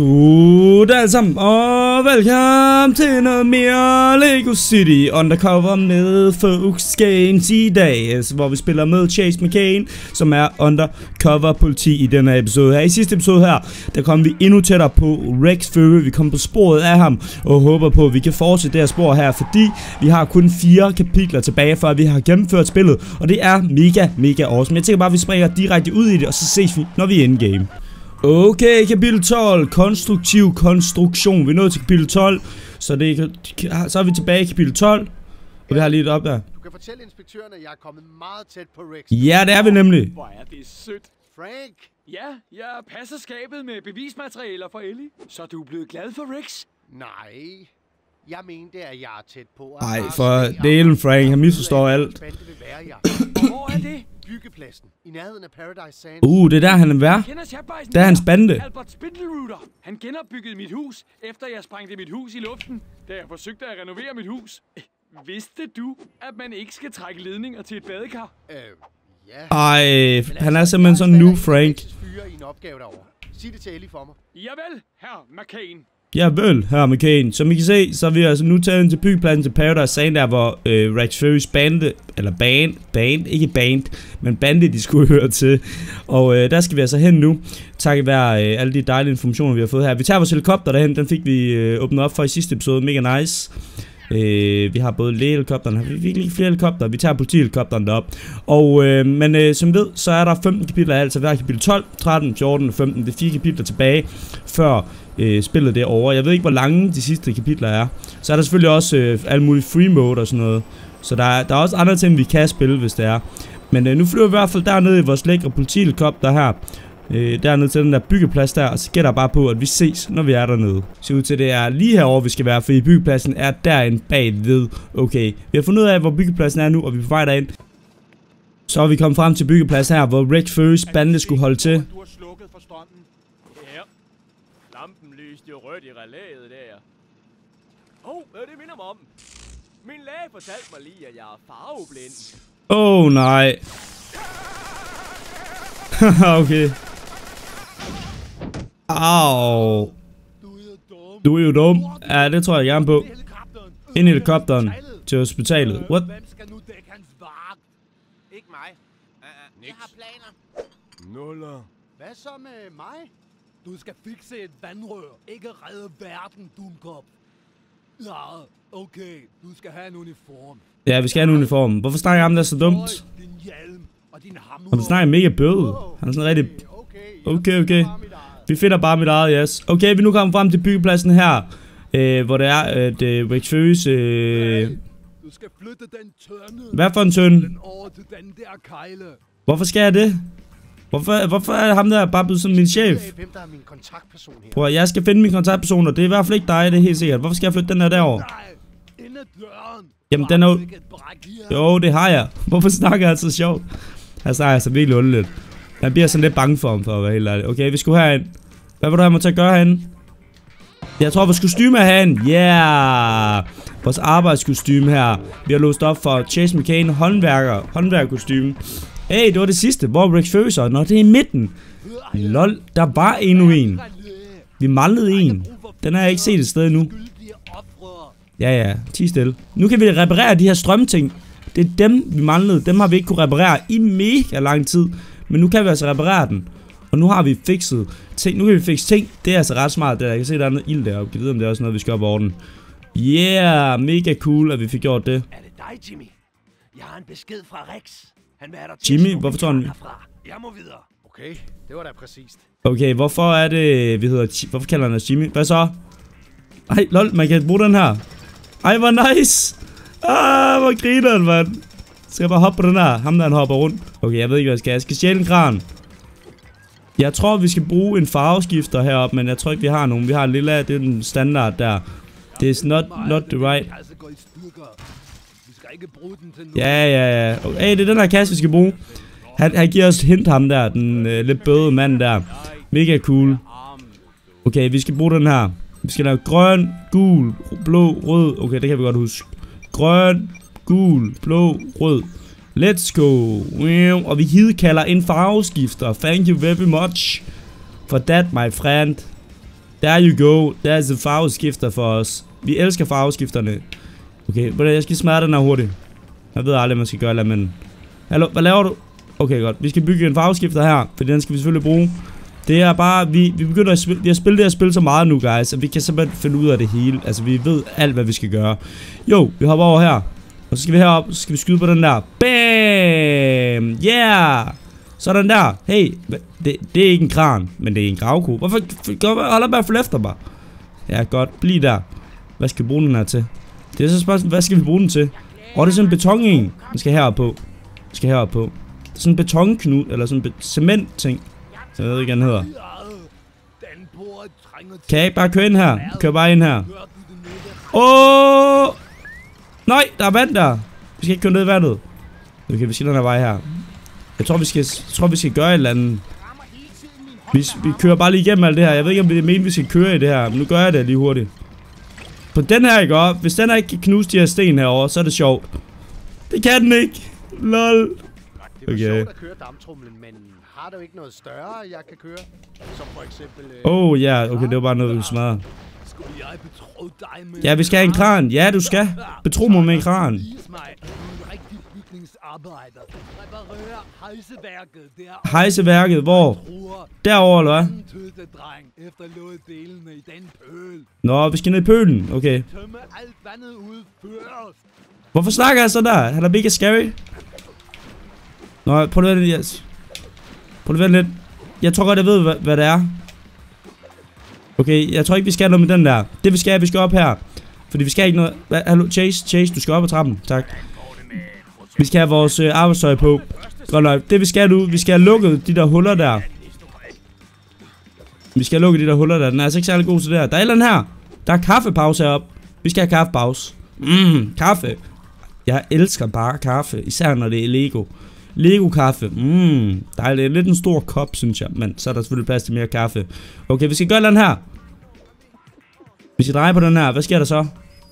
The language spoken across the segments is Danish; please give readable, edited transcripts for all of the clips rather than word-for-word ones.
Goddag alle sammen, og velkommen til noget mere Lego City Undercover med Fox Games i dag, hvor vi spiller med Chase McCain, som er undercover politi i denne episode her. I sidste episode her, der kom vi endnu tættere på Rex Fury. Vi kom på sporet af ham og håber på, at vi kan fortsætte det her spor her, fordi vi har kun 4 kapitler tilbage, før vi har gennemført spillet, og det er mega awesome. Jeg tænker bare, at vi springer direkte ud i det, og så ses vi, når vi er endgame. Okay, kapitel 12, konstruktiv konstruktion. Vi er nået til kapitel 12, så er vi tilbage i kapitel 12. Og vi har lige et op der. Du kan fortælle inspektøren, at jeg er kommet meget tæt på Rex. Ja, det er vi nemlig. Hvor er det sødt. Frank! Ja, jeg passer skabet med bevismaterialer for Ellie. Så du er blevet glad for Rex? Nej, jeg mente, at jeg er tæt på. Nej, for delen Frank, han misforstår alt. Og hvor er det? Byggepladsen i nærheden af Paradise Sands. Det er der han er værd. Det er hans bande. Albert Spindleruder. Han genopbyggede mit hus, efter jeg sprængte mit hus i luften, da jeg forsøgte at renovere mit hus. Vidste du, at man ikke skal trække ledninger til et badekar? Ja. Ej, han er simpelthen sådan nu, Frank. Fyre i en opgave derovre. Sig det til Ellie for mig. Javel, herr McCain. Ja vel, her McCain. Som I kan se, så er vi altså nu taget ind til byggepladsen til Paradise Sand, der hvor Rex Furys bande, de skulle høre til. Og der skal vi altså hen nu, takket være alle de dejlige informationer, vi har fået her. Vi tager vores helikopter derhen, den fik vi åbnet op for i sidste episode, mega nice. Vi har både lægehelikopteren, vi fik lige flere helikopter, vi tager politihelikopteren derop. Og men som ved, så er der 15 kapitler altså, vi har kapitel 12, 13, 14 og 15, det er 4 kapitler tilbage, før spillet det over. Jeg ved ikke, hvor lange de sidste kapitler er. Så er der selvfølgelig også alle mulige free mode og sådan noget. Så der er også andre ting, vi kan spille, hvis det er. Men nu flyver vi i hvert fald dernede i vores lækre politihelikopter her. Dernede til den der byggeplads der, og så gætter jeg bare på, at vi ses, når vi er dernede. Så ud til det er lige herovre, vi skal være, fordi byggepladsen er derinde bagved. Okay, vi har fundet ud af, hvor byggepladsen er nu, og vi er på vej derind. Så er vi kommet frem til byggepladsen her, hvor Rex Furys bande skulle holde til. Du har slukket for strømmen. Ja. Lampen lyste jo rødt i relæet der. Det minder mig om. Min læge fortalte mig lige, at jeg er farveblind. Nej. Okay. Au. Du er jo dum. Ja, det tror jeg gerne på. Ind i helikopteren til hospitalet. What? Hvem skal nu dække hans vagt? Ikke mig. Jeg har planer. Nuller. Hvad så med mig? Du skal fikse et vandrør. Ikke redde verden, dumkop. Ja, okay. Du skal have en uniform. Ja, vi skal have en uniform. Hvorfor snakker ham der så dumt? Din hjelm og din hammer. Han snakker mega bøde. Han er sådan rigtig... Okay. Vi finder bare mit eget, yes. Okay, vi er nu kommet frem til byggepladsen her. Hvor det er, at Rex Furys... Du skal flytte den tønde. Hvad for en tønde? Den over til den der kejle. Hvorfor skal jeg det? Hvorfor er ham der bare blevet som min chef? Hvem der er min kontaktperson her? Prøv, jeg skal finde min kontaktpersoner. Det er i hvert fald ikke dig, det er helt sikkert. Hvorfor skal jeg flytte den her derover? Nej, ind ad døren. Jamen, den er jo... Jo, det har jeg. Hvorfor snakker jeg så sjovt? Han snakker altså virkelig underligt. Jeg bliver sådan lidt bange for ham, for at være helt ærlig. Okay, vi skulle herind. Hvad vil du have mig til at gøre herinde? Jeg tror, vores kostyme er herinde. Yeah! Vores arbejdskostyme her. Vi har låst op for Chase McCain håndværkerkostyme. Hey, det var det sidste. Hvor Rex Fury så? Nå, det er i midten. Lol, der var endnu en. Vi manglede en. Den har jeg ikke set et sted endnu. Ja, tig stille. Nu kan vi reparere de her strømting. Det er dem, vi manglede. Dem har vi ikke kunne reparere i mega lang tid. Men nu kan vi altså reparere den. Og nu har vi fikset ting. Nu kan vi fikse ting. Det er altså ret smart. Det der. Jeg kan se, der er noget ild deroppe. Jeg ved, om det er også noget, vi skal op over den. Yeah, mega cool, at vi fik gjort det. Er det dig, Jimmy? Jeg har en besked fra Rex. Han vil have dig til Jimmy, hvorfor tror han? Jeg må videre. Okay, det var da præcist. Okay, hvorfor er det, vi hedder... Hvorfor kalder han os Jimmy? Hvad så? Ej, lol, man kan bruge den her. Ej, hvor nice. Hvor griner den, mand. Skal jeg bare hoppe på den her? Ham der, han hopper rundt. Okay, jeg ved ikke, hvad jeg skal. Jeg skal stjæle en kran. Jeg tror, vi skal bruge en farveskifter heroppe, men jeg tror ikke, vi har nogen. Vi har en lille af, det er den standard der. Det er not the right. Ja. Okay, det er den her kasse, vi skal bruge. Han giver os hint ham der, den lidt bøde mand der. Mega cool. Okay, vi skal bruge den her. Vi skal lave grøn, gul, blå, rød. Okay, det kan vi godt huske. Grøn, gul, blå, rød. Let's go. Og vi hidkalder en farveskifter. Thank you very much for that, my friend. There you go. There's a farveskifter for os. Vi elsker farveskifterne. Okay, jeg skal smadre den her hurtigt. Jeg ved aldrig, man skal gøre det, men... Hallo, hvad laver du? Okay, godt. Vi skal bygge en farveskifter her, for den skal vi selvfølgelig bruge. Det er bare, vi begynder at spille, vi har spillet det her spil så meget nu, guys, at vi kan simpelthen finde ud af det hele. Altså, vi ved alt, hvad vi skal gøre. Jo, vi hopper over her. Og så skal vi herop, så skal vi skyde på den der. Bam! Yeah! Sådan der. Hey, det er ikke en kran, men det er en gravko. Hvorfor holder bare for efter mig? Ja, godt. Bliv der. Hvad skal vi bruge den her til? Det er så spørgsmålet, hvad skal vi bruge den til? Det er sådan en beton en. Den skal herop på. Den skal herop på. Det er sådan en betonknud, eller sådan en cement ting. Jeg ved ikke, hvad den hedder. Kan jeg ikke bare køre ind her? Kør bare ind her. Nej, der er vand der. Vi skal ikke køre ned i vandet. Okay, vi skal den her vej her. Jeg tror, vi skal gøre et eller andet. Vi kører bare lige igennem alt det her. Jeg ved ikke, om det er meningen, vi skal køre i det her. Men nu gør jeg det lige hurtigt. På den her, ikke også? Hvis den her ikke kan knuse de her sten herovre, så er det sjovt. Det kan den ikke. Lol. Det er sjovt at køre damptrumlen, men har du ikke noget større, jeg kan køre? Som for eksempel... ja, okay, det var bare noget, vi smadrer. Ja, vi skal have en kran. Ja, du skal. Betro mig med en kran. Hejseværket, hvor? Derovre, eller hvad? Nå, vi skal ned i pølen. Okay. Hvorfor snakker jeg så der? Han er mega scary. Nå, prøv at vente lidt. Prøv at vente lidt. Jeg tror godt, jeg ved, hvad det er. Okay, jeg tror ikke, vi skal noget med den der. Det vi skal op her. Fordi vi skal ikke noget... Hallo, Chase, du skal op ad trappen. Tak. Vi skal have vores arbejdstøj på. Godt nok. Det vi skal nu, vi skal have lukket de der huller der. Vi skal have lukket de der huller der. Den er altså ikke særlig god til det her. Der er et eller andet her. Der er kaffepause heroppe. Vi skal have kaffepause. Kaffe. Jeg elsker bare kaffe. Især når det er Lego. Lego-kaffe. Der er lidt en stor kop, synes jeg. Men så er der selvfølgelig plads til mere kaffe. Okay, vi skal gøre den her. Vi skal dreje på den her. Hvad sker der så?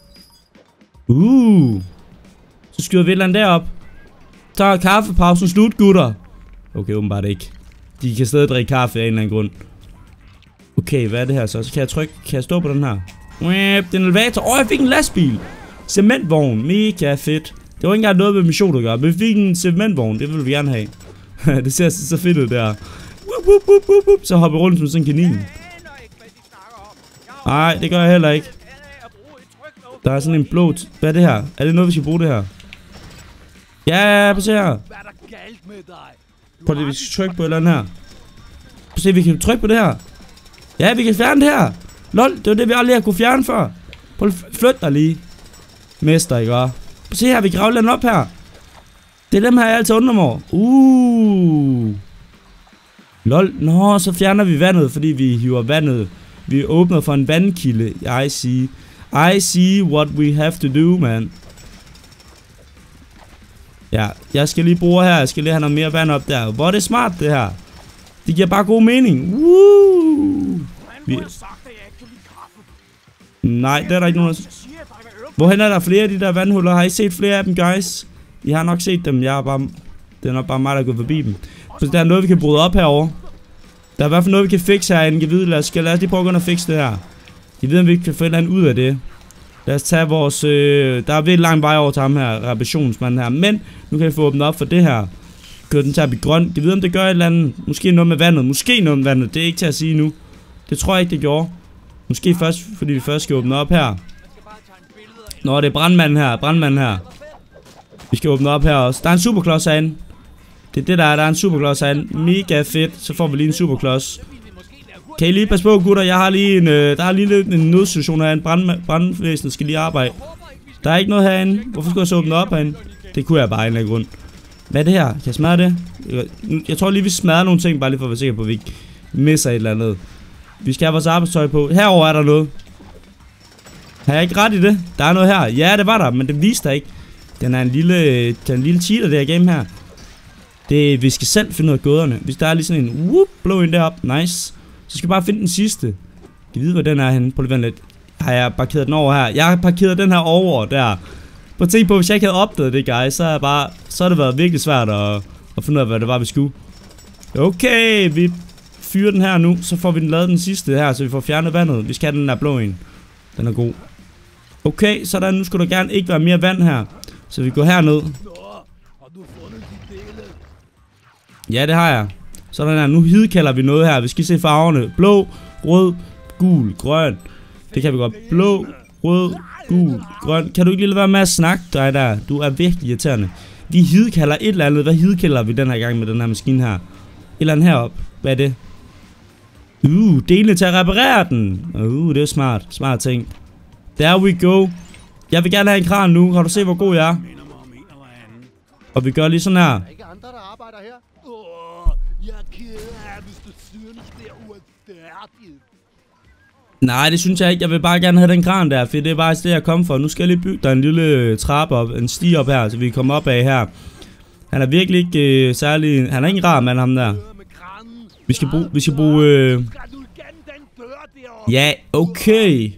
Så skyder vi et eller andet derop. Så er kaffepausen slut, gutter. Okay, åbenbart ikke. De kan stadig drikke kaffe af en eller anden grund. Okay, hvad er det her så? Så kan jeg trykke. Kan jeg stå på den her? Det er en elevator. Jeg fik en lastbil. Cementvogn. Mega fedt. Det var ikke engang noget med mission at gøre. Men vi fik en cementvogn. Det vil vi gerne have. Det ser så fedt ud der. Så hopper jeg rundt som sådan en kanin. Nej, det gør jeg heller ikke. Der er sådan en blå... Hvad er det her? Er det noget, vi skal bruge det her? Ja, prøv at se her. Prøv at vi skal trykke på et eller andet her. Prøv at se, vi kan trykke på det her. Ja, vi kan fjerne det her. Lol, det var det, vi aldrig har kunne fjerne før. Prøv at flytte dig lige. Mester, ikke også? Prøv at se her, vi kan rave den op her. Det er dem her, jeg altid undrer mig over. Lol, nå, så fjerner vi vandet, fordi vi hiver vandet. Vi åbner for en vandkilde. I see what we have to do, man. Ja, jeg skal lige bruge her. Jeg skal lige have noget mere vand op der. Hvor er det smart, det her. Det giver bare god mening. Nej, det er der ikke nogen. Hvorhen er der flere af de der vandhuller? Har I set flere af dem, guys? I har nok set dem. Det er nok bare mig, der er gået forbi dem. Så der er noget, vi kan bryde op herovre. Der er i hvert fald noget, vi kan fikse herinde. Lad os lige prøve at gå ind og fikse det her. Jeg ved, om vi kan få et eller andet ud af det. Lad os tage vores... der er virkelig lang vej over til ham her, reparationsmanden her. Men nu kan vi få åbnet op for det her. Kør den til at blive grøn. Jeg ved, om det gør et eller andet. Måske noget med vandet. Måske noget med vandet. Det er ikke til at sige nu. Det tror jeg ikke, det gjorde. Måske først, fordi vi først skal åbne op her. Nå, det er brandmanden her. Vi skal åbne op her også. Der er en superklods herinde. Det er det, der er en superklods herinde. Mega fedt. Så får vi lige en superklods. Kan I lige passe på, gutter? Jeg har lige der er lige en nødsituation herinde. Brandvæsenet skal lige arbejde. Der er ikke noget herinde. Hvorfor skal jeg så åbne op herinde? Det kunne jeg bare en eller anden grund. Hvad er det her? Kan jeg smadre det? Jeg tror lige, vi smadrer nogle ting, bare lige for at være sikker på, at vi ikke misser et eller andet. Vi skal have vores arbejdstøj på. Herover er der noget. Har jeg ikke ret i det? Der er noget her. Ja, det var der, men det viste der ikke. Den er en lille cheater, det her game her. Vi skal selv finde ud af gåderne. Hvis der er lige sådan en blå ind derop. Nice. Så skal vi bare finde den sidste. Kan I vide, hvor den er henne? Prøv lige lidt. Har jeg parkeret den over her? Jeg har parkeret den her over der. Prøv at tænke på, hvis jeg ikke havde opdaget det, guys, så har det været virkelig svært at finde ud af, hvad det var, vi skulle. Okay, vi fyre den her nu, så får vi den lavet den sidste her, så vi får fjernet vandet. Vi skal have den der blå en. Den er god. Okay, sådan. Nu skulle der gerne ikke være mere vand her. Så vi går herned. Nå, har du fundet de dele? Ja, det har jeg. Sådan her. Nu hidkalder vi noget her. Vi skal se farverne. Blå, rød, gul, grøn. Det kan vi godt. Blå, rød, gul, grøn. Kan du ikke lige lade være med at snakke dig der? Du er virkelig irriterende. Vi hidkalder et eller andet. Hvad hidkalder vi den her gang med den her maskine her? Et eller andet herop. Hvad er det? Delene til at reparere den. Det er smart. Smart ting. There we go. Jeg vil gerne have en kran nu. Kan du se, hvor god jeg er? Og vi gør lige sådan her. Der er ikke andre, der arbejder her. Jeg er ked af, hvis du synes, det er uretfærdigt. Nej, det synes jeg ikke. Jeg vil bare gerne have den kran der, for det er bare det, jeg kom for. Nu skal jeg lige bygge der en lille trappe op, en sti op her, så vi kan komme op af her. Han er virkelig ikke særlig... Han er ikke en rar mand, ham der. Vi skal bruge... Ja, okay.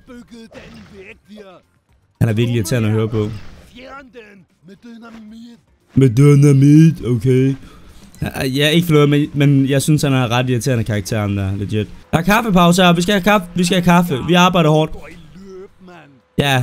Han er virkelig irriterende at høre på. Med dynamit, okay. Jeg er ikke flået, men jeg synes, han er ret irriterende karakter, ham der, legit. Der er kaffepause her, vi skal have kaffe, vi skal have kaffe. Vi arbejder hårdt. Ja.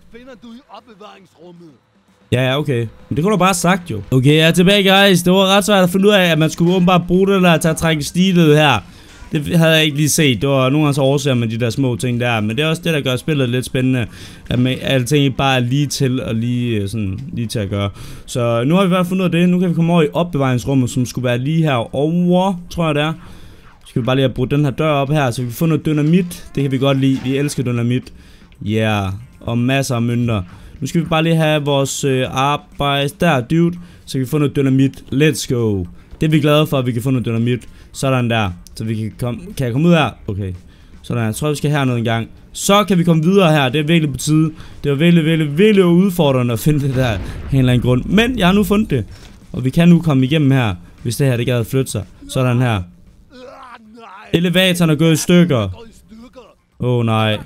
Ja, okay. Men det kunne du bare have sagt, jo. Okay, jeg er tilbage, guys. Det var ret svært at finde ud af, at man skulle åbenbart bruge det der til at trække stilet her. Det havde jeg ikke lige set. Det var nogle gange så årsager med de der små ting der. Men det er også det, der gør spillet lidt spændende. At alting ikke bare er lige til og lige til at gøre. Så nu har vi i hvert fald fundet ud af det. Nu kan vi komme over i opbevaringsrummet, som skulle være lige herovre, tror jeg det er. Så skal vi bare lige have brugt den her dør op her, så vi kan få noget dynamit. Det kan vi godt lide. Vi elsker dynamit. Ja, yeah. Og masser af mønter. Nu skal vi bare lige have vores arbejde der, dude. Så kan vi få noget dynamit. Let's go. Det er vi glade for, at vi kan få noget dynamit. Sådan der. Så vi kan komme... Kan jeg komme ud her? Okay. Sådan, jeg tror, vi skal hernede en gang. Så kan vi komme videre her. Det er virkelig på tide. Det var virkelig udfordrende at finde det der af en eller anden grund. Men jeg har nu fundet det. Og vi kan nu komme igennem her, hvis det her det gad at flytte sig. Sådan her. Elevatoren er gået i stykker. Nej.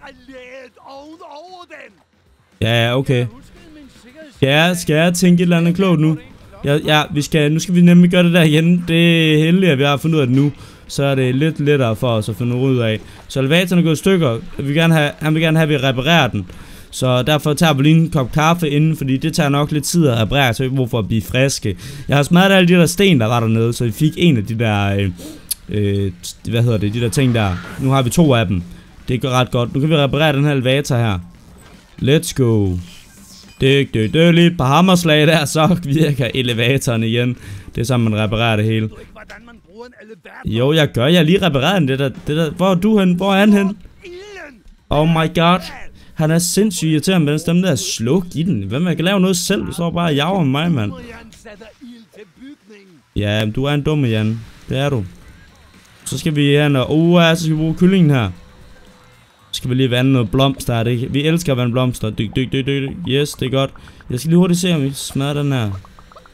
Ja, okay. Ja, skal jeg tænke et eller andet klogt nu? Ja, nu skal vi nemlig gøre det der igen. Det er heldigt, at vi har fundet ud af det nu. Så er det lidt lettere for os at finde ud af. Så elevatoren er gået i stykker. Han vil gerne have, at vi reparerer den. Så derfor tager vi lige en kop kaffe inden, fordi det tager nok lidt tid at reparere, så vi ikke brug for at blive friske. Jeg har smadret alle de der sten, der var dernede, så vi fik en af de der, de der ting der. Nu har vi 2 af dem. Det går ret godt. Nu kan vi reparere den her elevator her. Let's go. Det er lidt på hammerslag der, så virker elevatoren igen. Det er sådan, man reparerer det hele. Jo, jeg gør. Jeg har lige repareret den. Det der. Hvor er du hen? Hvor er han hen? Oh my god. Han er sindssygt irriterende med den stemme der. Sluk i den. Hvem kan lave noget selv? Du står bare og jager med mig, mand. Ja, du er en dumme, Jan. Det er du. Så skal vi hen og... så skal vi bruge kyllingen her. Så skal vi lige vande noget blomster. Vi elsker at vande blomster. Yes, det er godt. Jeg skal lige hurtigt se, om vi smadrer den her.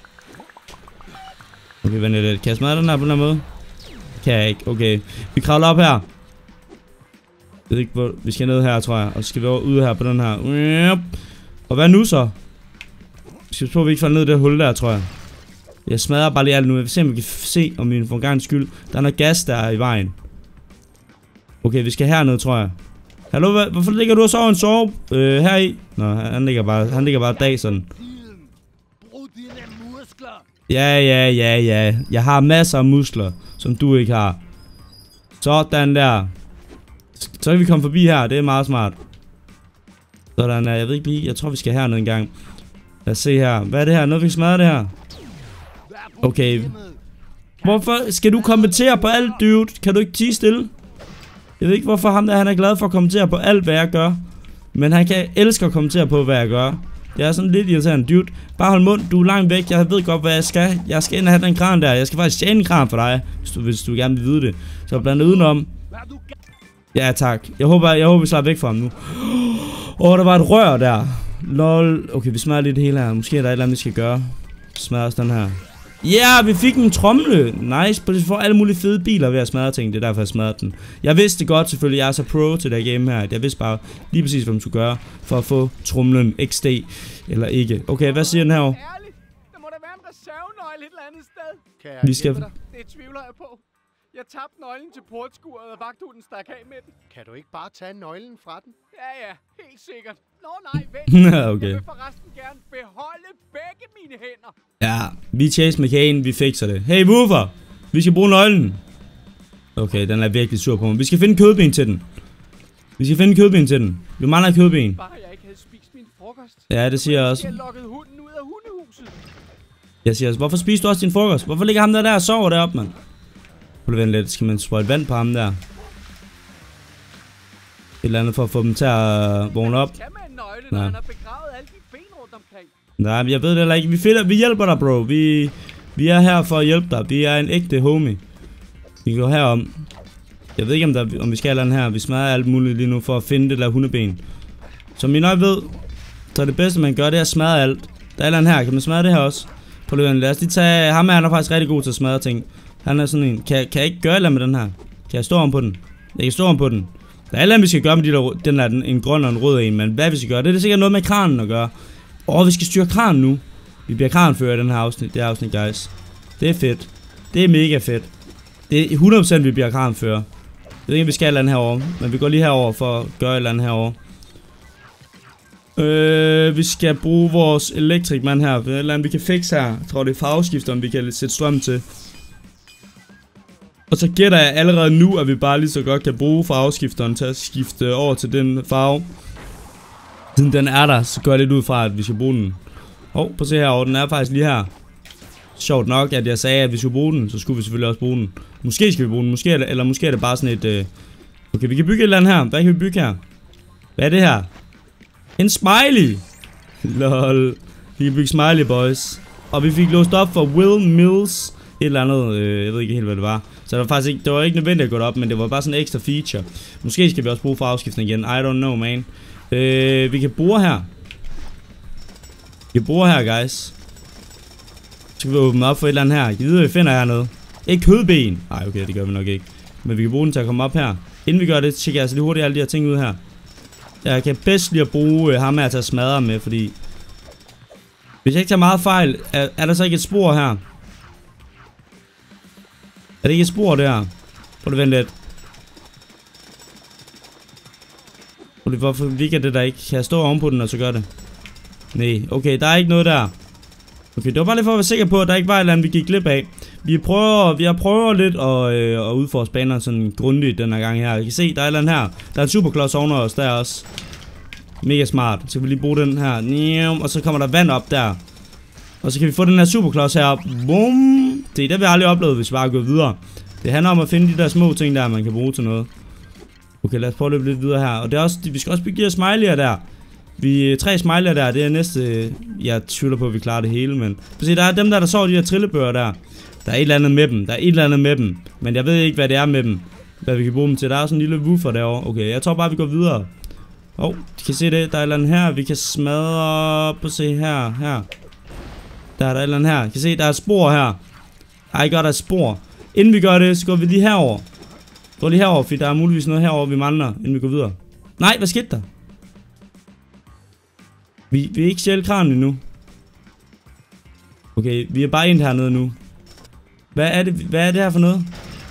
Okay, vent lidt. Kan jeg smadre den her på den her måde? Kan jeg ikke. Okay. Vi kravler op her. Jeg ved ikke, hvor vi skal ned her, tror jeg. Og så skal vi over ud her på den her. Og hvad nu så? Vi skal prøve, at vi ikke falder ned i det hul der, tror jeg. Jeg smadrer bare lige alt nu. Jeg vil se, om vi kan se, om vi for en gang skyld. Der er noget gas, der er i vejen. Okay, vi skal herned, tror jeg. Hallo, hvorfor ligger du og sover en sove her i? Nå, han ligger bare dag sådan. Ja. Jeg har masser af muskler, som du ikke har. Sådan der. Så kan vi komme forbi her, det er meget smart. Sådan der, jeg ved ikke lige, jeg tror vi skal herned en gang. Lad os se her, hvad er det her? Noget vi kan smadre det her? Okay. Hvorfor skal du kommentere på alt, dude? Kan du ikke tie stille? Jeg ved ikke hvorfor han er glad for at kommentere på alt hvad jeg gør. Men han kan elske at kommentere på hvad jeg gør. Jeg er sådan lidt irriterende, dude. Bare hold mund, du er langt væk. Jeg ved godt hvad jeg skal. Jeg skal ind og have den kran der. Jeg skal faktisk tjene en kran for dig, hvis du gerne vil vide det. Så blandt udenom. Ja tak. Jeg håber vi slapper væk fra ham nu. Der var et rør der. Lol. Okay, vi smadrer lidt det hele her. Måske er der et eller andet vi skal gøre. Smadrer os den her. Ja, vi fik en tromle. Nice. Vi får alle mulige fede biler ved at smadre ting. Det er derfor jeg smadrede den. Jeg vidste det godt selvfølgelig. Jeg er så pro til det game her. Jeg vidste bare lige præcis hvad man skulle gøre for at få tromlen XD eller ikke. Okay, hvad siger den her? Der må da være en reservenøgle et eller andet sted. Kan jeg vi skal... Det tvivler jeg på. Jeg tabte nøglen til portskuret, og vagthunden stak af med den. Kan du ikke bare tage nøglen fra den? Ja, helt sikkert. Nå nej, vent. Okay. Jeg vil forresten gerne beholde begge mine hænder. Ja, vi Chase McCain, vi fikser det. Hey Woofer, vi skal bruge nøglen. Okay, den er virkelig sur på mig. Vi skal finde kødben til den. Vi mangler kødben. Bare jeg ikke havde spist min frokost. Ja, det siger jeg også. Jeg lukkede hunden ud af hundehuset. Jeg siger også, hvorfor spiser du også din frokost? Hvorfor ligger ham der og sover deroppe, mand? Prøv at vente lidt, skal man sprøjte vand på ham der? Et eller andet for at få dem til at vågne op. Hvad skal med en nøgle, når han har begravet alle de ben rundt omkring? Nej, jeg ved det heller ikke. Vi hjælper dig, bro. Vi er her for at hjælpe dig. Vi er en ægte homie. Vi går herom. Jeg ved ikke, om vi skal eller her. Vi smadrer alt muligt lige nu for at finde det der hundeben. Som I nok ved, så er det bedste, man gør, det er at smadre alt. Der er et eller andet her. Kan man smadre det her også? Prøv lige, lad os lige tage... Ham er faktisk rigtig god til at smadre ting. Han er sådan en... Kan jeg ikke gøre et eller andet med den her? Kan jeg stå om på den? Jeg kan stå om på den. Der er et eller andet, vi skal gøre med de der... Den er en grøn og en rød en, men hvad vi skal gøre? Det er sikkert noget med kranen at gøre. Vi skal styre kranen nu. Vi bliver kranfører i den her afsnit, guys. Det er fedt. Det er mega fedt. Det er 100% vi bliver kranfører. Jeg ved ikke, om vi skal et eller andet herovre, men vi går lige herover for at gøre et eller andet herovre. Vi skal bruge vores elektrikmand her. Det er et eller andet, vi kan fikse her. Jeg tror, det er farveskifteren, vi kan sætte strøm til. Og så gætter jeg allerede nu, at vi bare lige så godt kan bruge farveskifteren til at skifte over til den farve. Siden den er der, så går jeg lidt ud fra, at vi skal bruge den. Prøv at se herovre, den er faktisk lige her. Sjovt nok, at jeg sagde, at vi skulle bruge den, så skulle vi selvfølgelig også bruge den. Måske skal vi bruge den, måske er det bare sådan et... Okay, vi kan bygge et eller andet her. Hvad kan vi bygge her? Hvad er det her? En smiley! Lol. Vi kan bygge smiley, boys. Og vi fik låst op for Will Mills. Et eller andet, jeg ved ikke helt, hvad det var. Så det var faktisk ikke, det var ikke nødvendigt at gå op, men det var bare sådan en ekstra feature. Måske skal vi også bruge farveskiftning igen. I don't know, man. Vi kan bore her. Guys. Så skal vi åbne op for et eller andet her. Jeg ved, hvad vi finder hernede. Ikke kødben. Nej, okay, det gør vi nok ikke. Men vi kan bruge den til at komme op her. Inden vi gør det, tjekker jeg altså lige hurtigt alle de her ting ud her. Jeg kan bedst lige at bruge ham her til at smadre med, fordi... Hvis jeg ikke tager meget fejl, er der så ikke et spor her? Er det ikke et spor der? Prøv at vente lidt. Hvorfor virker det der ikke? Kan jeg stå ovenpå den og så gøre det? Nej, okay, der er ikke noget der. Okay, det var bare lige for at være sikker på, at der ikke var et eller andet, vi gik glip af. Vi har prøvet lidt at udforske banerne sådan grundigt den her gang her. I kan se, der er et eller andet her. Der er en superklods oven os der også. Mega smart. Så kan vi lige bruge den her. Og så kommer der vand op der. Og så kan vi få den her superklods her op. Boom. Det har vi aldrig oplevet, hvis vi bare går videre. Det handler om at finde de der små ting der, man kan bruge til noget. Okay, lad os prøve at løbe lidt videre her. Og det er også, vi skal også bygge de her smiley'er der. 3 smiley'er der, det er næste... Jeg tvivler på, at vi klarer det hele, men... Se, der er dem der sover de her trillebøger der. Der er et eller andet med dem. Men jeg ved ikke, hvad det er med dem. Hvad vi kan bruge dem til. Der er sådan en lille woofer derovre. Okay, jeg tror bare, vi går videre. De kan se det. Der er et eller andet her. Vi kan smadre... Prøv at se her. Der er et eller andet her. I kan se, der er et spor her. Ej, godt, der er et spor. Inden vi gør det, så går vi lige herover. Gå lige herover, fordi der er muligvis noget herover, vi mangler, inden vi går videre. Nej, hvad skete der? Vi er ikke stjæle kranen endnu. Okay, vi er bare ind hernede nu. Hvad er det her for noget?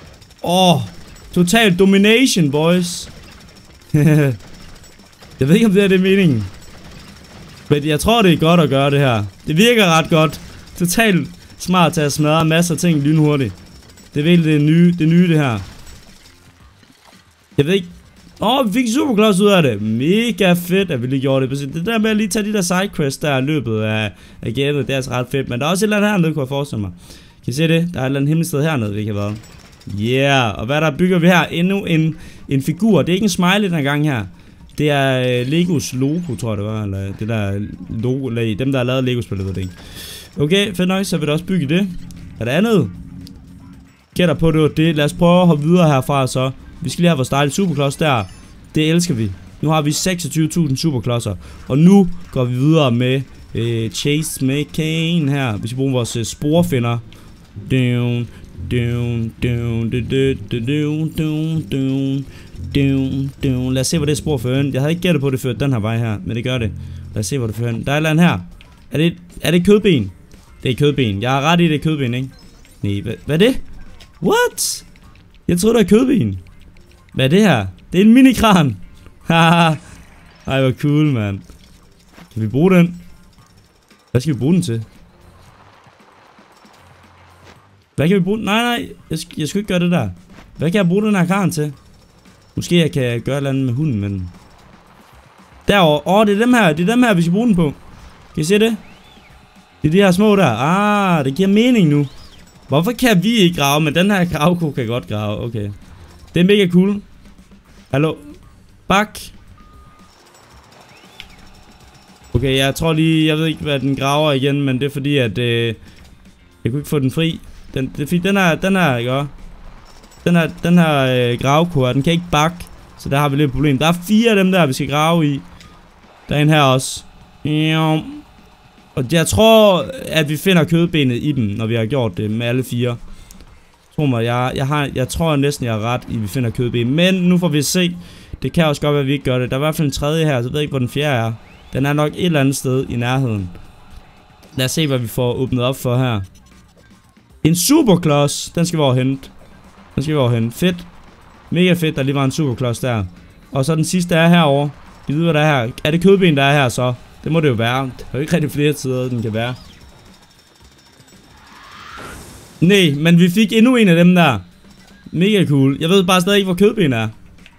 Total domination, boys. Jeg ved ikke, om det er meningen. Men jeg tror, det er godt at gøre det her. Det virker ret godt. Totalt smart til at smadre masser af ting lynhurtigt. Det er virkelig det nye det her. Jeg ved ikke. Vi fik superklods ud af det. Mega fedt, at vi lige gjorde det. Det der med at lige tage de der sidequests der i løbet af gamet, det er altså ret fedt. Men der er også et eller andet hernede, kunne jeg forestille mig. Kan I se det? Der er et eller andet hemmeligt sted hernede, vi kan være. Yeah, og hvad der bygger vi her? Endnu en figur. Det er ikke en smiley den gang her. Det er Legos logo, tror jeg det var. Eller det der logo, dem der har lavet Lego-spillet, ved det ikke. Okay, fedt nok, så vil der også bygge det. Er der andet? Gætter på det. Lad os prøve at hoppe videre herfra så. Vi skal lige have vores dejlige superklods der. Det elsker vi. Nu har vi 26.000 superklodser. Og nu går vi videre med Chase McCain her. Vi skal bruge vores sporfinder. Lad os se, hvor det spor fører hen. Jeg havde ikke gættet på, det førte den her vej her, men det gør det. Lad os se, hvor det fører hen. Der er et eller andet her. Er det kødben? Det er kødben. Jeg har ret i, det er kødben, ikke? Nej, hvad er det? What? Jeg troede, der var kødben. Hvad er det her? Det er en minikran. Haha. Ej, hvor cool, mand. Kan vi bruge den? Hvad skal vi bruge den til? Hvad kan vi bruge den? Nej. Jeg skal ikke gøre det der. Hvad kan jeg bruge den her kran til? Måske jeg kan gøre et eller andet med hunden, men... Derovre. Det er dem her. Det er dem her, vi skal bruge den på. Kan I se det? Det er de her små der. Det giver mening nu. Hvorfor kan vi ikke grave? Men den her gravko kan godt grave. Okay. Det er mega cool. Hallo. Bak. Okay, jeg tror lige... Jeg ved ikke, hvad den graver igen, men det er fordi, at... jeg kunne ikke få den fri. Det er fordi, den her, ikke også? Den her gravko, den kan ikke bakke. Så der har vi lidt problem. Der er 4 af dem der, vi skal grave i. Der er en her også. Og jeg tror, at vi finder kødbenet i dem, når vi har gjort det med alle 4. Tro mig, jeg tror næsten, jeg har ret i, at vi finder kødbenet. Men nu får vi se. Det kan også godt være, at vi ikke gør det. Der er i hvert fald en 3. her, så jeg ved ikke, hvor den 4. er. Den er nok et eller andet sted i nærheden. Lad os se, hvad vi får åbnet op for her. En superklods. Den skal vi overhente. Fedt. Mega fedt, der lige var en superklods der. Og så den sidste er herovre. Vi ved, hvad der er her. Er det kødben, der er her så? Det må det jo være. Der er jo ikke rigtig flere tider, den kan være. Nej, men vi fik endnu en af dem der. Mega cool. Jeg ved bare stadig ikke, hvor kødben er.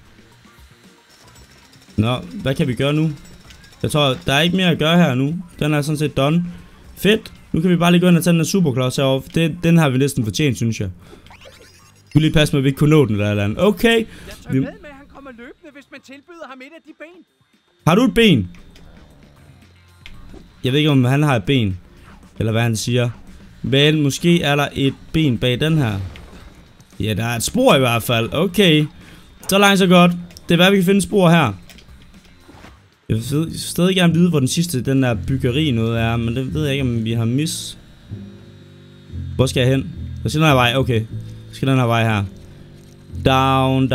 Nå, hvad kan vi gøre nu? Jeg tror, der er ikke mere at gøre her nu. Den er sådan set done. Fedt. Nu kan vi bare lige gå ind og tage den her superklods herovre. Den har vi næsten fortjent, synes jeg. Du lige passe med, at vi ikke kunne nå den eller andet. Okay. Jeg tør med, at han kommer løbende, hvis man tilbyder ham et af de ben. Har du et ben? Jeg ved ikke, om han har et ben. Eller hvad han siger. Men måske er der et ben bag den her. Ja, der er et spor i hvert fald. Okay. Så langt så godt. Det er hvad vi kan finde spor her. Jeg vil stadig gerne vide, hvor den sidste, den der byggeri noget er. Men det ved jeg ikke, om vi har mis. Hvor skal jeg hen? Der skal den her vej. Okay. Skal den her vej her. Down.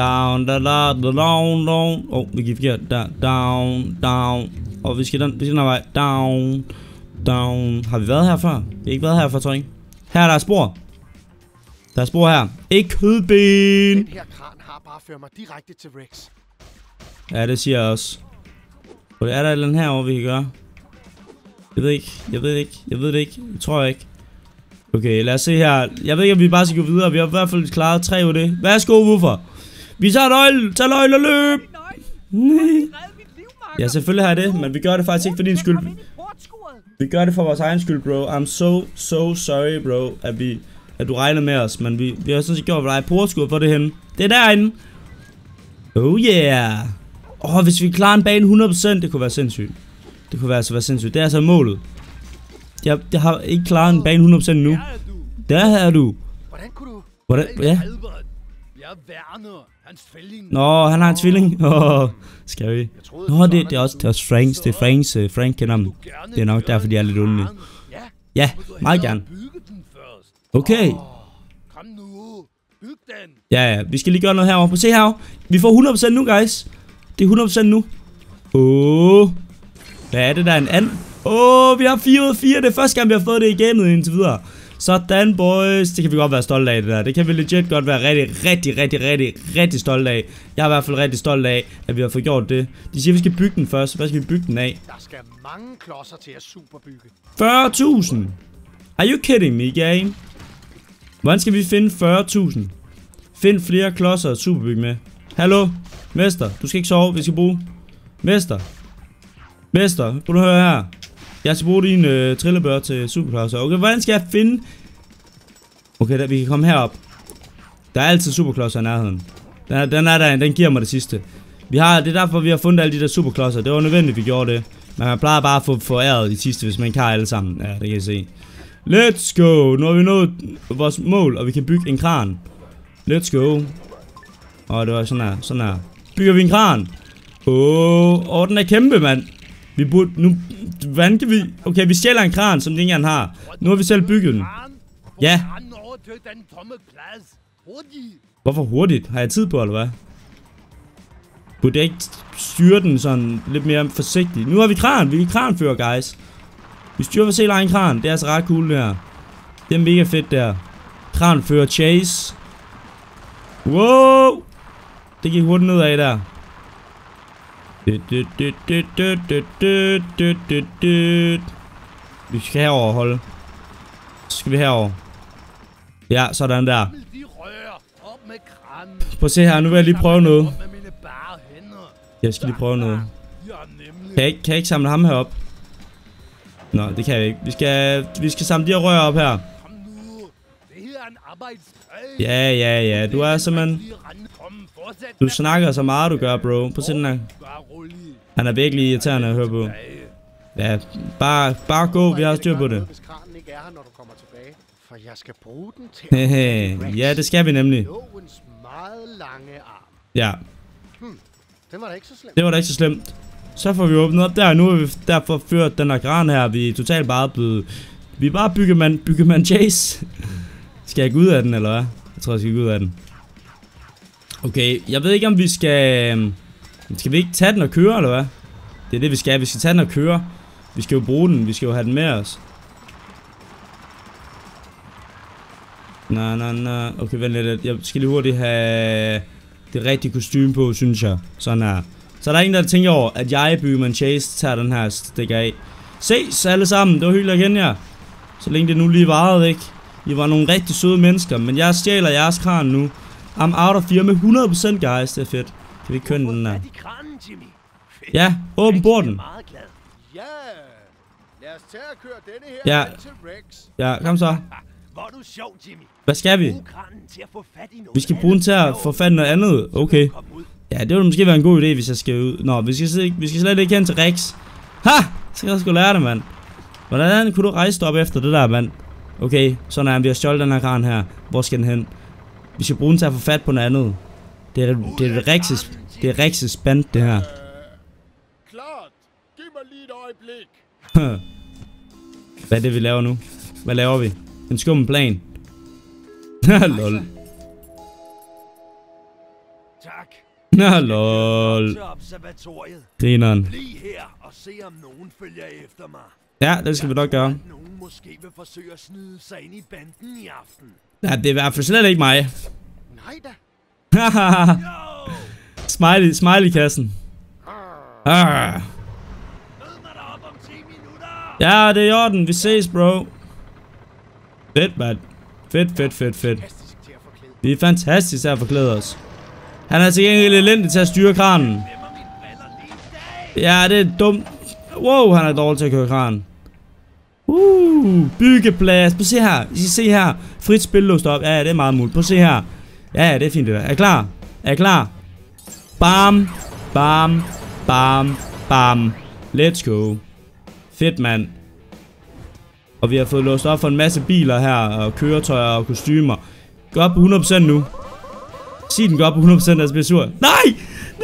Vi gik forkert. Down. Og vi skal den her vej. Down. Har vi været her før? Vi har ikke været her før, tror jeg. Her er der spor. Der er spor her. Ikke kødben. Den her kran har bare ført mig direkte til Rex. Ja, det siger jeg også. Og er der et eller andet herovre, vi kan gøre? Jeg ved det ikke. Jeg tror ikke. Okay, lad os se her. Jeg ved ikke, om vi bare skal gå videre. Vi har i hvert fald klaret 3 af det. Værsgo, hvorfor? Vi tager nøgle og løb! Ja, selvfølgelig har jeg det, men vi gør det faktisk ikke for din skyld. Vi gør det for vores egen skyld, bro. I'm so sorry, bro, at du regner med os. Men vi har sådan set gjort, hvad der er portskud for det henne. Det er derinde. Oh yeah. Hvis vi klarer en bane 100%, det kunne være sindssygt. Det er altså målet. Jeg har ikke klaret en bane 100% nu. Der er du. Hvordan kunne du? Ja. Jeg er Werner, hans tvilling. Nå, han har en tvilling. Scary. Nå, det er også Franks. Det er Franks. Frank kender ham. Det er nok derfor, de er lidt onde. Ja, meget gerne. Okay. Kom nu. Byg den. Ja, vi skal lige gøre noget herovre. Prøv at se herovre. Vi får 100% nu, guys. Det er 100% nu. Hvad er det, der er en anden? Vi har 4 ud af 4. Det er første gang, vi har fået det i gamet indtil videre. Sådan, boys. Det kan vi godt være stolte af, det der. Det kan vi legit godt være rigtig stolte af. Jeg er i hvert fald rigtig stolt af, at vi har fået gjort det. De siger, vi skal bygge den først. Hvad skal vi bygge den af? Der skal mange klodser til at superbygge. 40.000. Are you kidding me, game? Hvordan skal vi finde 40.000? Find flere klodser at superbygge med. Hallo? Mester, du skal ikke sove. Vi skal bruge... Mester, prøv at høre her. Jeg skal bruge din trillebør til superklodser. Okay, hvordan skal jeg finde... Okay, vi kan komme herop. Der er altid superklodser i nærheden. Den er der, den giver mig det sidste. Det er derfor, vi har fundet alle de der superklodser. Det var nødvendigt, vi gjorde det. Men man plejer bare at få foræret de sidste, hvis man ikke har alle sammen. Ja, det kan jeg se. Let's go! Nu har vi nået vores mål, og vi kan bygge en kran. Let's go. Det var sådan her. Bygger vi en kran. Den er kæmpe, mand. Vi burde nu... Hvordan kan vi... Okay, vi stjæler en kran, som ingen har. Nu har vi selv bygget den. Ja. Hvorfor hurtigt? Har jeg tid på, eller hvad? Burde jeg ikke styre den sådan lidt mere forsigtigt? Nu har vi kran. Vi kan kranføre, guys. Vi styrer for selv egen kran. Det er altså ret cool, det her. Det er mega fedt, der. Kranfører Chase. Wow! Det gik hurtigt nedad der. Vi skal herover holde. Så skal vi herover. Ja, sådan der. Prøv at se her, nu vil jeg lige prøve noget. Jeg skal lige prøve noget. Kan jeg ikke samle ham herop? Nå, det kan jeg ikke. Vi skal samle de her rør op her. Ja. Du er simpelthen... Du snakker så meget, du gør, bro. Prøv at se den her. Han er virkelig irriterende at høre på. Ja, bare gå. Vi har styr på det. For jeg skal bruge den til ja, det skal vi nemlig. Ja. Det var da ikke så slemt. Det var da ikke så slemt. Så får vi åbnet op der. Nu har vi derfor ført den her kran her. Vi er totalt bare blevet... Vi er bare byggemand Chase. Skal jeg gå ud af den, eller hvad? Jeg tror, jeg skal gå ud af den. Okay, jeg ved ikke, om vi skal... Skal vi ikke tage den og køre, eller hvad? Det er det, vi skal. Vi skal tage den og køre. Vi skal jo bruge den. Vi skal jo have den med os. Nej. Okay, vent lidt. Jeg skal lige hurtigt have det rigtige kostume på, synes jeg. Sådan her. Så er der ingen, der tænker over, at jeg, byggemand Chase, tager den her stikker af. Ses alle sammen. Det var hyggeligt at kende jer. Så længe det nu lige varede, ikke? I var nogle rigtig søde mennesker, men jeg stjæler jeres kran nu. I'm out of firma 100%, guys. Det er fedt. Kan vi ikke kønne den der? Ja, åbn porten. Ja, lad os tage og køre denne her Ja. til Rex. Ja, kom så. Hvor er du sjov, Jimmy. Hvad skal vi? Brug kranen til at få fat i noget Vi skal bruge den til at få fat i noget andet. Okay. Ja, det ville måske være en god idé, hvis jeg skal ud. Nå, vi skal slet ikke hen til Rex. Ha! Så jeg sgu lære det, mand. Hvordan kunne du rejse dig op efter det der, mand? Okay, sådan er vi har stjålet den her kran her. Hvor skal den hen? Vi skal bruge den til at få fat på noget andet. Det er Rex's band, det her. Klart. Giv mig lige et øjeblik. Hvad er det, vi laver nu? Hvad laver vi? En skummel plan. Lol. Tak. Lol. Til observatoriet. Grineren. Bliv her og se om nogen følger efter mig. Ja, det skal vi nok gøre. Nogen måske vil forsøge at snyde sig ind i banden i aften. Ja, det er i hvert fald slet ikke mig. Nej da. Smiley-kassen. Mød mig derop om 10 minutter. Ja, det er i orden. Vi ses, bro. Fedt, mand. Fedt. Fantastisk til at forklæde. Vi er fantastisk til at forklæde os. Han er til gengæld elendig til at styre kranen. Ja, det er dumt. Wow, han er dårlig til at køre kranen. Byggeplads. Prøv at se her. I skal se her. Frit spil låst op. Ja, det er meget muligt. Prøv at se her. Ja, det er fint det der. Er I klar? Er I klar? Bam. Bam. Bam. Bam. Let's go. Fedt, mand. Og vi har fået låst op for en masse biler her. Og køretøjer og kostymer. Gå op på 100% nu. Sig den går op på 100%, der bliver sur. Nej!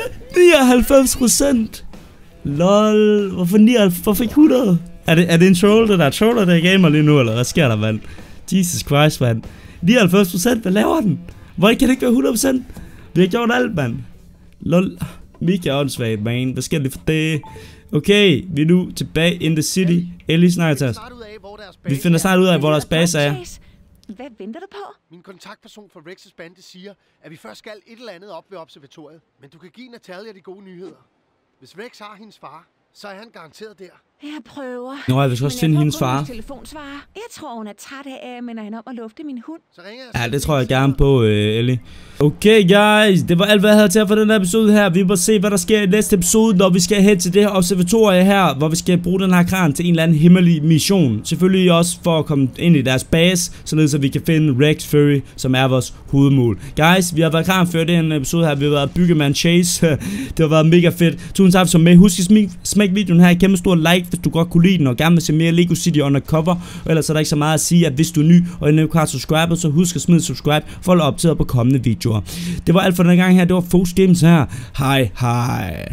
99%! Lol. Hvorfor 99? Hvorfor ikke 100? Er det en troll, det der? Troller, der gamer lige nu, eller hvad sker der, mand? Jesus Christ, mand. 99%, hvad laver den? Hvor kan det ikke være 100%? Vi har gjort alt, mand. Lol. Mega åndssvagt, man. Hvad sker det for det? Okay, vi er nu tilbage in the city. Ellie snakker til os. Vi finder snart ud af, hvor deres base er. Hvad venter du på? Min kontaktperson for Rex's bande siger, at vi først skal et eller andet op ved observatoriet. Men du kan give Natalia de gode nyheder. Hvis Rex har hendes far, så er han garanteret der. Jeg prøver. Nå, jeg vil også finde hendes far. Jeg tror, hun er træt af, at jeg minder hende om at lufte min hund. Så ringer jeg. Ja, det tror jeg gerne på, Ellie. Okay, guys. Det var alt, hvad jeg havde til for den her episode her. Vi må se, hvad der sker i næste episode, når vi skal hen til det her observatorie her, hvor vi skal bruge den her kran til en eller anden hemmelig mission. Selvfølgelig også for at komme ind i deres base, således at vi kan finde Rex Fury, som er vores hovedmål. Guys, vi har været klar før den episode her. Vi har været byggemand Chase. Det har været mega fedt. Tusind tak for med. Husk at smæk videoen her. Kæmpe stor like, hvis du godt kunne lide den, og gerne vil se mere Lego City Undercover. Og ellers er der ikke så meget at sige, at hvis du er ny og endnu ikke har subscribet, så husk at smide subscribe for at optage på kommende videoer. Det var alt for den gang her. Det var Fox Games her. Hej hej.